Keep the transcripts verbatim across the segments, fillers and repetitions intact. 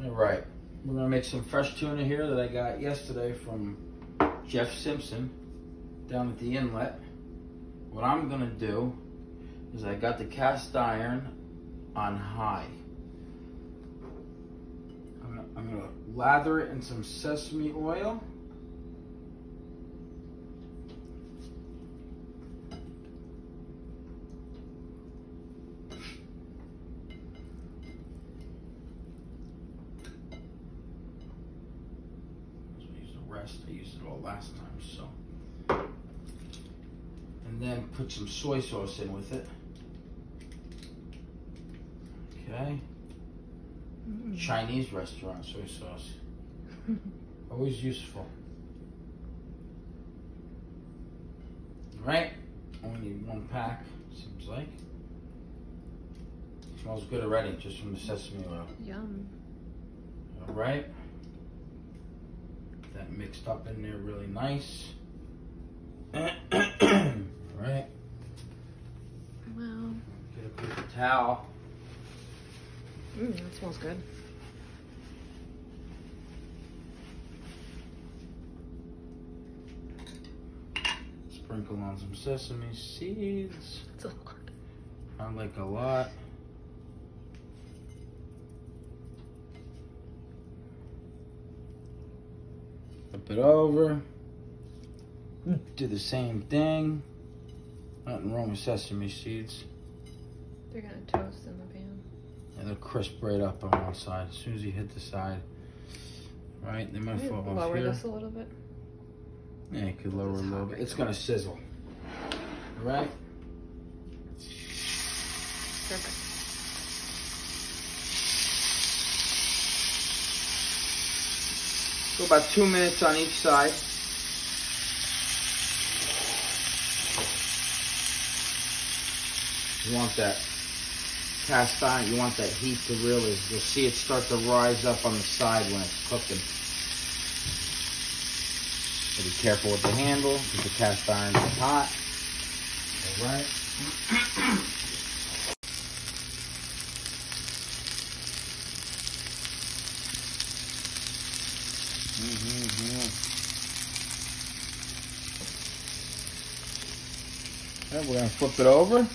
All right, we're gonna make some fresh tuna here that I got yesterday from Jeff Simpson down at the inlet. What I'm gonna do is I got the cast iron on high. I'm gonna, I'm gonna lather it in some sesame oil. I used it all last time, so. And then put some soy sauce in with it. Okay. Mm. Chinese restaurant soy sauce. Always useful. All right. Only need one pack, seems like. Smells good already, just from the sesame oil. Yum. All right. That mixed up in there really nice. Right. Wow. Get a paper towel. Mmm, that smells good. Sprinkle on some sesame seeds. That's a lot. I like a lot. Flip it over. Do the same thing. Nothing wrong with sesame seeds. They're gonna toast in the pan. And they'll crisp right up on one side as soon as you hit the side. Right, they might fall off lower here. this a little bit. Yeah, you could lower a little bit. It's gonna sizzle. All right. Perfect. So about two minutes on each side. You want that cast iron, you want that heat to really, you'll see it start to rise up on the side when it's cooking. So be careful with the handle, because the cast iron is hot. All right. Mm-hmm. And we're gonna flip it over.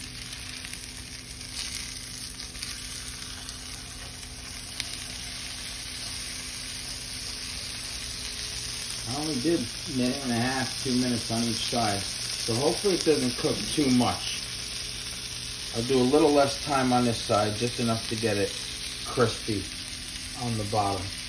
I only did a minute and a half, two minutes on each side. So hopefully it doesn't cook too much. I'll do a little less time on this side, just enough to get it crispy on the bottom.